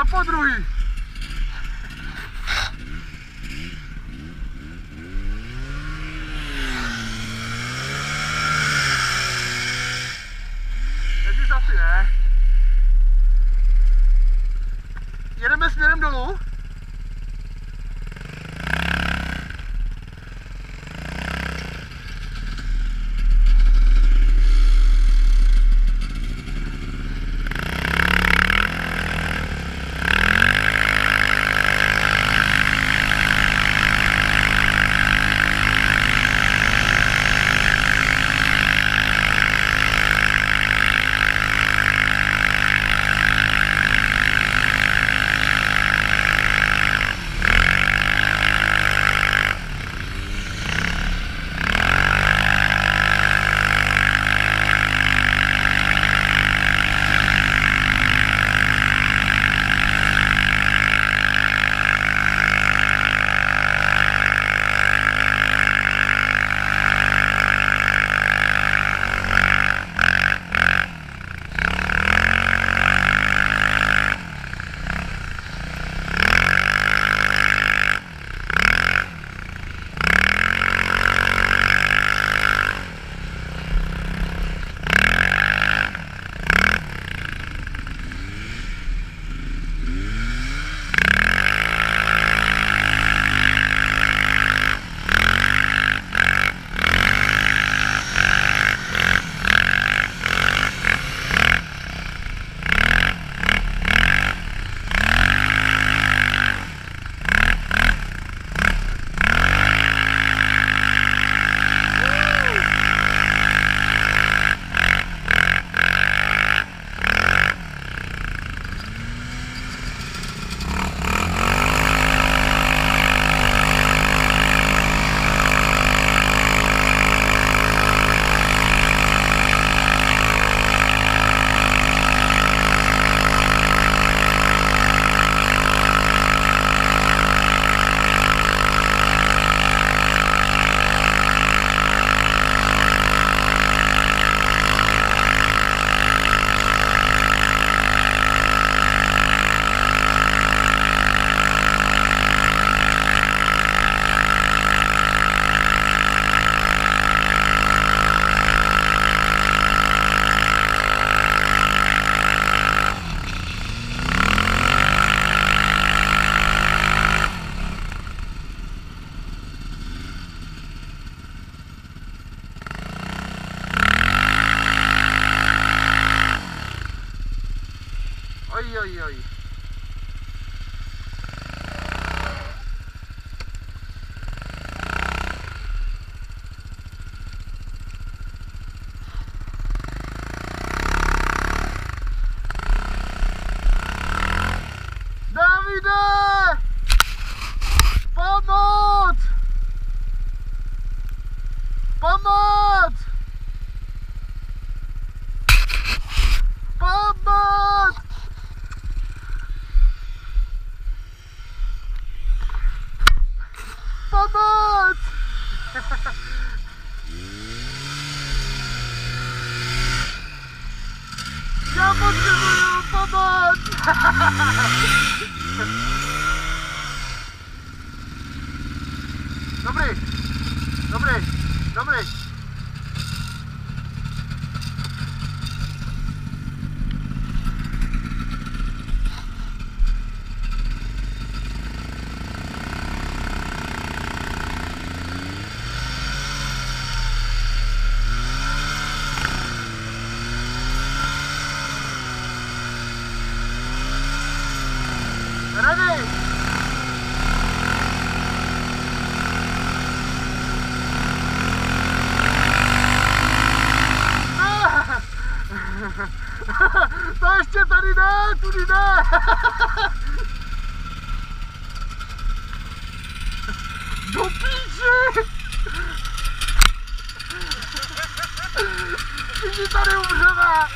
podruhý. Teď asi ne. Jedeme směrem dolů. Oj. Davide! Pomoc! Pomoc! Pomoc! Pomoc! Já potřebuju pomoc! Dobrý. Ready? To ještě tady ne, tudy ne. Do píči. Všichni tady umřeme.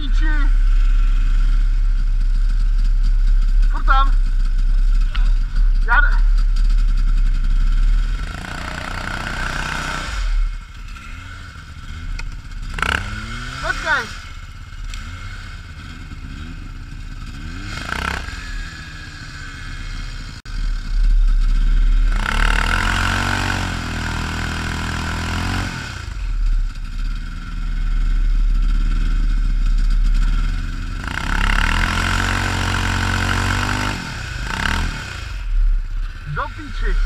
píči! Furt tam! Já... Počkej! Do píči!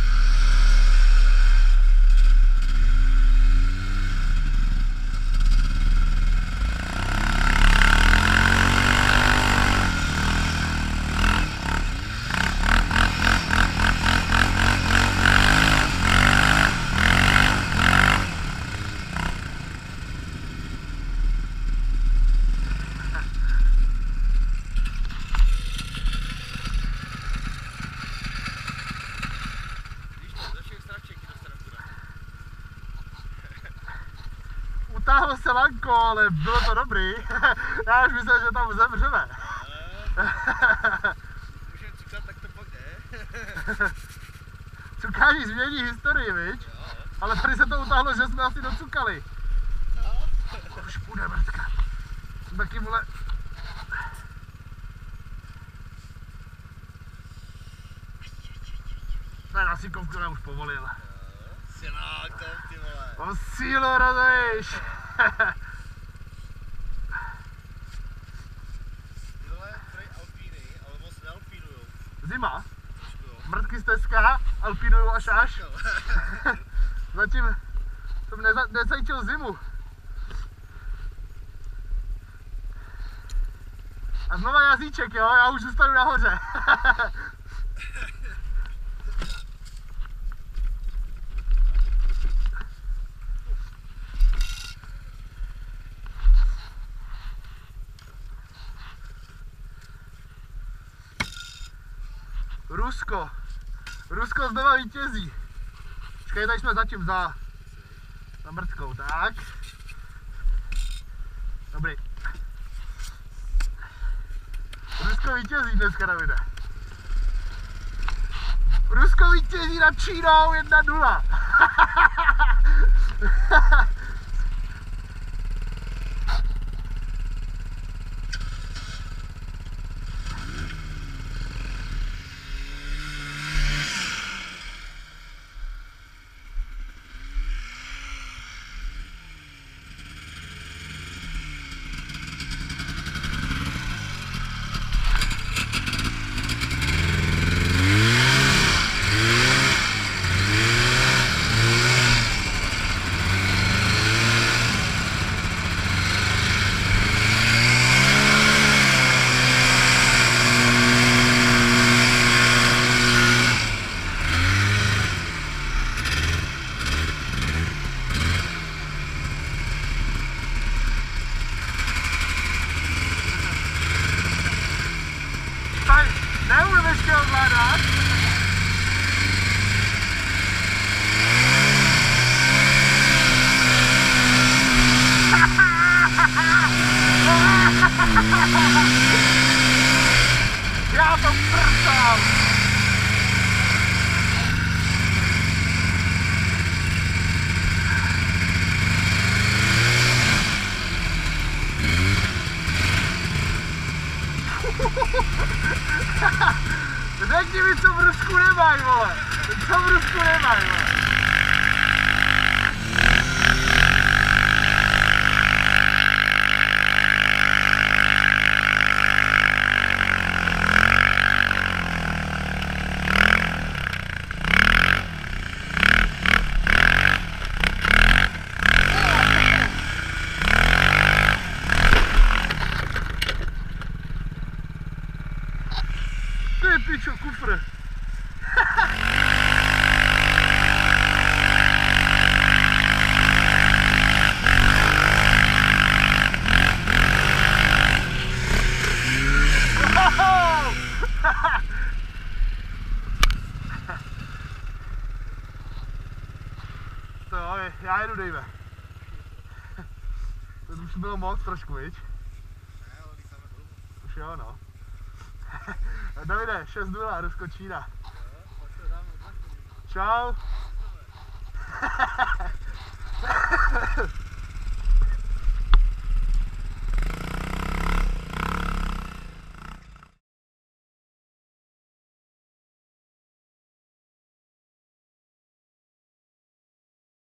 Utáhlo se lanko, ale bylo to dobrý. Já už myslel, že tam zemřeme. Můžeme cukat, tak to pak jde. Cukání změní historii, viď? Ale tady se to utáhlo, že jsme asi docukali. Už půjde mrtka. Jsem taky vole... Ne, na síkovku nám už povolil. Silák tam, ty vole. O sílu, rozumíš? Ty vole, prej alpíny, ale moc nealpínujou. Zima. Mrtky stezka, alpínuju až. Zatím jsem necítil zimu. A znova jazyček, jo? Já už zůstanu nahoře. Rusko znova vítězí. Počkej, tady jsme zatím za mrtkou, tak. Dobrý. Rusko vítězí dneska, Davide. Rusko vítězí nad Čínou 1-0. Neumím ještě ovládat. Já to prsám. Řekni mi, co v Rusku nemají, vole. Co v Rusku nemají, vole. Ty pičo, kufr. To já jedu, Dave. To už bylo moc trošku, viď? jo, no. Davide, 6-0, Rusko, Čína. Čau.